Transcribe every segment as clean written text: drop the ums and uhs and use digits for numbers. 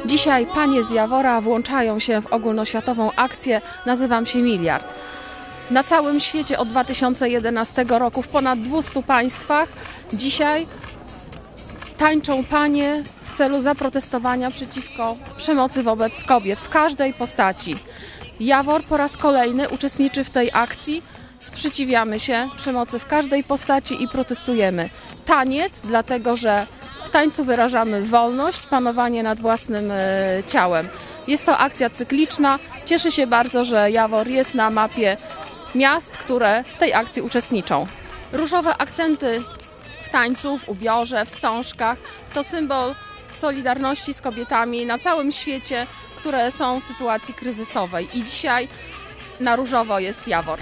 Dzisiaj panie z Jawora włączają się w ogólnoświatową akcję Nazywam się Miliard. Na całym świecie od 2011 roku w ponad 200 państwach dzisiaj tańczą panie w celu zaprotestowania przeciwko przemocy wobec kobiet w każdej postaci. Jawor po raz kolejny uczestniczy w tej akcji. Sprzeciwiamy się przemocy w każdej postaci i protestujemy. Taniec, dlatego że w tańcu wyrażamy wolność, panowanie nad własnym ciałem. Jest to akcja cykliczna. Cieszę się bardzo, że Jawor jest na mapie miast, które w tej akcji uczestniczą. Różowe akcenty w tańcu, w ubiorze, wstążkach to symbol solidarności z kobietami na całym świecie, które są w sytuacji kryzysowej. I dzisiaj na różowo jest Jawor.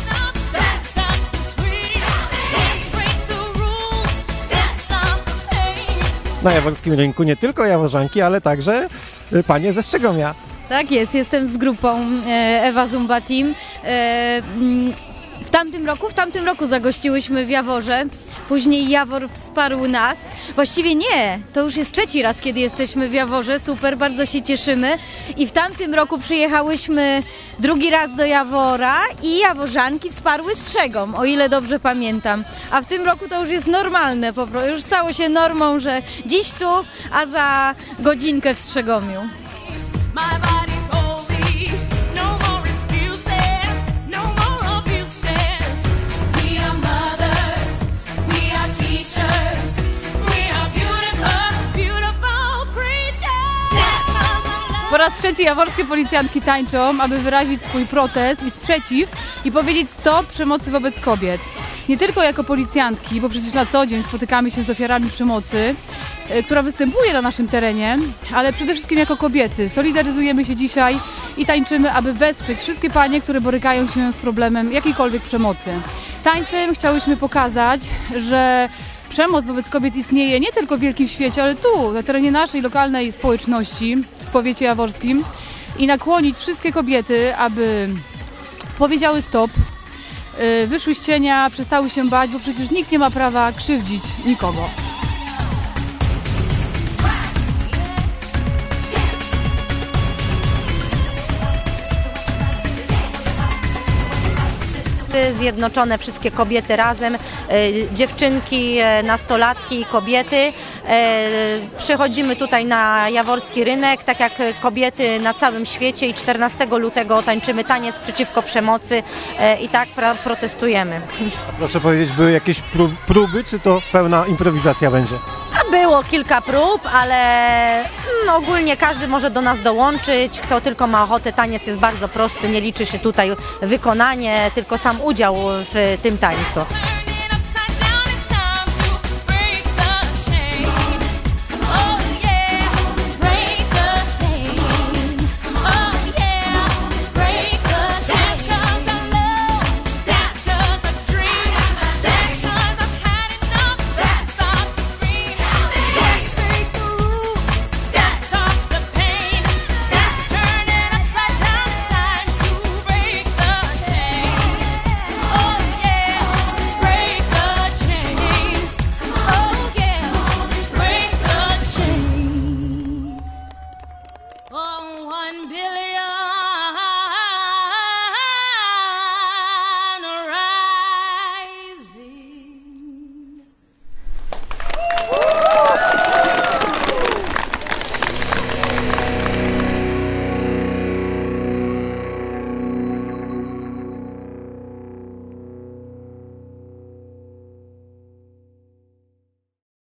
Na jaworskim rynku nie tylko jaworzanki, ale także panie ze Strzegomia. Tak jest, jestem z grupą Ewa Zumba Team. W tamtym roku zagościłyśmy w Jaworze, później Jawor wsparł nas. Właściwie nie, to już jest trzeci raz, kiedy jesteśmy w Jaworze, super, bardzo się cieszymy. I w tamtym roku przyjechałyśmy drugi raz do Jawora i jaworzanki wsparły Strzegom, o ile dobrze pamiętam. A w tym roku to już jest normalne, już stało się normą, że dziś tu, a za godzinkę w Strzegomiu. Po raz trzeci jaworskie policjantki tańczą, aby wyrazić swój protest i sprzeciw i powiedzieć stop przemocy wobec kobiet. Nie tylko jako policjantki, bo przecież na co dzień spotykamy się z ofiarami przemocy, która występuje na naszym terenie, ale przede wszystkim jako kobiety. Solidaryzujemy się dzisiaj i tańczymy, aby wesprzeć wszystkie panie, które borykają się z problemem jakiejkolwiek przemocy. Tańcem chciałyśmy pokazać, że przemoc wobec kobiet istnieje nie tylko w wielkim świecie, ale tu, na terenie naszej lokalnej społeczności, w powiecie jaworskim i nakłonić wszystkie kobiety, aby powiedziały stop, wyszły z cienia, przestały się bać, bo przecież nikt nie ma prawa krzywdzić nikogo. Zjednoczone wszystkie kobiety razem, dziewczynki, nastolatki, kobiety. Przychodzimy tutaj na jaworski rynek, tak jak kobiety na całym świecie i 14 lutego tańczymy taniec przeciwko przemocy i tak protestujemy. A proszę powiedzieć, były jakieś próby, czy to pełna improwizacja będzie? Było kilka prób, ale ogólnie każdy może do nas dołączyć, kto tylko ma ochotę. Taniec jest bardzo prosty, nie liczy się tutaj wykonanie, tylko sam udział w tym tańcu.